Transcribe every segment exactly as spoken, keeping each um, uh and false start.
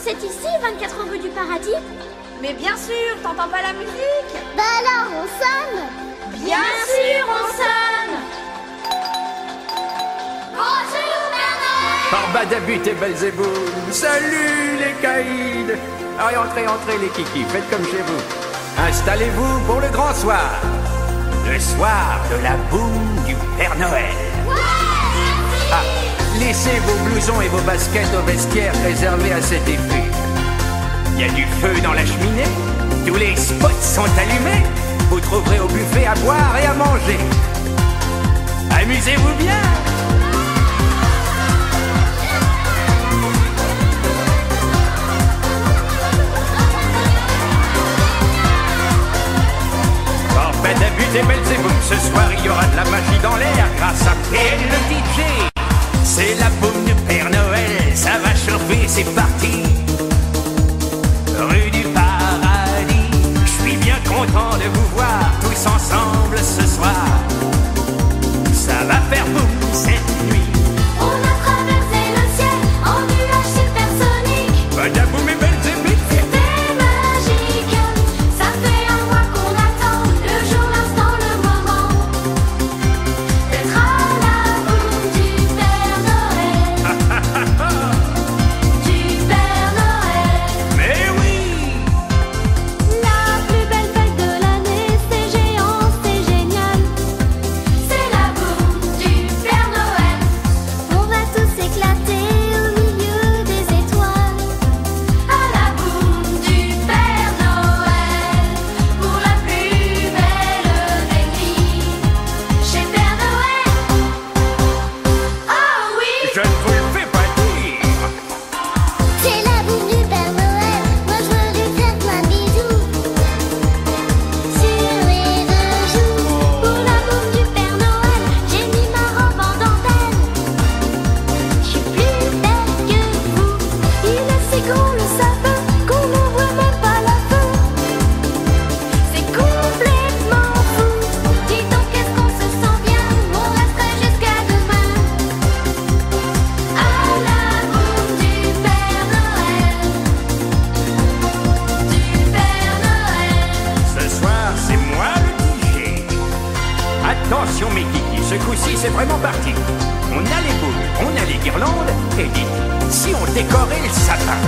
C'est ici, vingt-quatre rue du Paradis? Mais bien sûr, t'entends pas la musique? Bah alors, on sonne? Bien sûr, on sonne! Bonjour, Père Noël! Par Badabut et Belzéboum, salut les caïds! Allez, entrez, entrez les kikis, faites comme chez vous. Installez-vous pour le grand soir. Le soir de la boum du Père Noël. Ouais! Ah, laissez vos blousons et vos baskets au vestiaire réservé à cet effet. Il y a du feu dans la cheminée, tous les spots sont allumés. Vous trouverez au buffet à boire et à manger. Amusez-vous bien! Par Badabut et Belzéboum, ce soir il y aura de la magie dans l'air grâce à Ken le D J. C'est la boum du Père Noël, ça va chauffer, c'est parti. Rue du Paradis, je suis bien content de vous voir tous ensemble ce soir. Ça va faire boum cette nuit. On a traversé le ciel en nuage supersonique. Badaboum et Belzébuth, C'était magique. Ça fait un mois qu'on attend le jour, l'instant, le moment d'être à la boum du Père Noël. Du Père Noël. mais oui. La plus belle fête de l'année, c'est géant, c'est génial. C'est la boum du Père Noël. On va tous éclater au milieu des étoiles. À la boum du Père Noël. Pour la plus belle des nuits. Chez Père Noël. Oh oui! Je ne vous le fais pas dire. C'est la boum du Père Noël. Moi je veux lui faire plein de bisous. Sur les deux joues. Pour la boum du Père Noël, j'ai mis ma robe en dentelle. Je suis plus belle que vous. Il est si gros le sapin qu'on n'en voit même pas la fin. C'est complètement fou. Dis donc qu'est-ce qu'on se sent bien. On resterait jusqu'à demain. À la boum du Père Noël. Du Père Noël. Ce soir, c'est moi le D J. Attention mes kikis, ce coup-ci c'est vraiment parti. On a les boules, on a les guirlandes, et dites, si on décorait le sapin.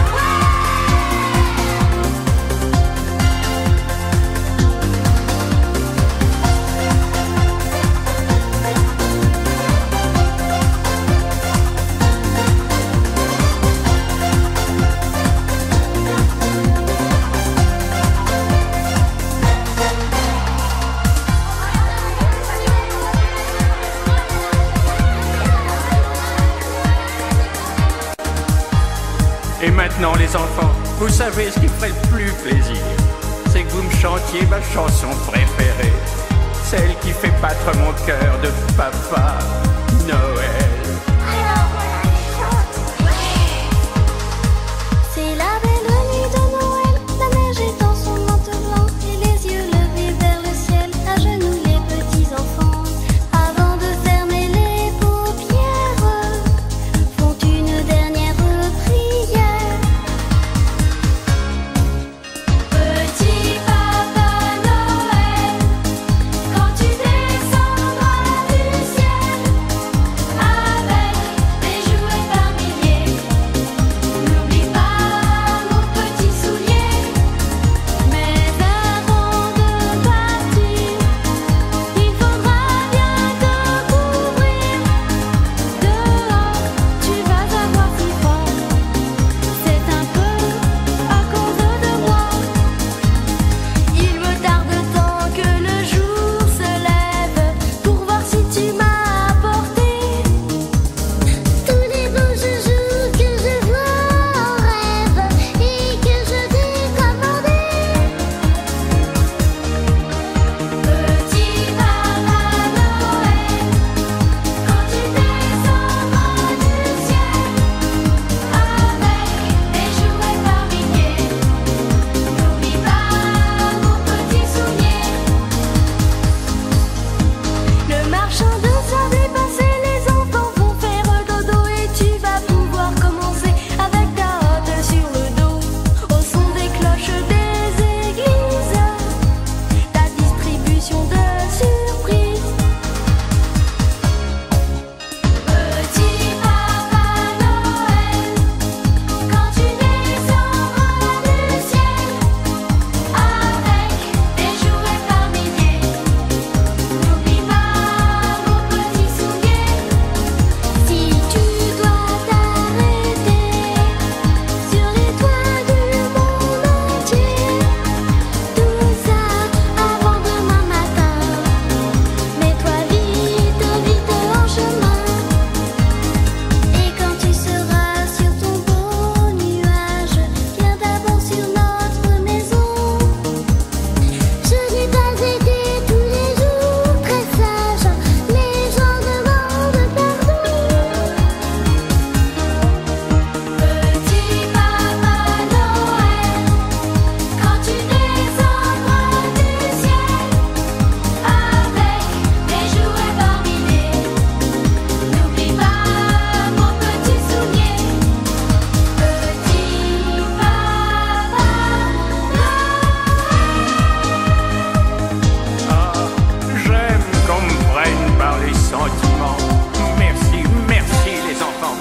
Et maintenant les enfants, vous savez ce qui ferait le plus plaisir, c'est que vous me chantiez ma chanson préférée, celle qui fait battre mon cœur de papa Noël. Alors voilà, chante. C'est la belle nuit de Noël. La neige est dans son manteau blanc et les yeux levés vers le ciel. À genoux les petits enfants, avant de fermer les paupières, font une dernière prière. Petit Papa Noël, quand tu descendras du ciel,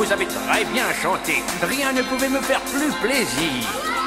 vous avez très bien chanté. Rien ne pouvait me faire plus plaisir.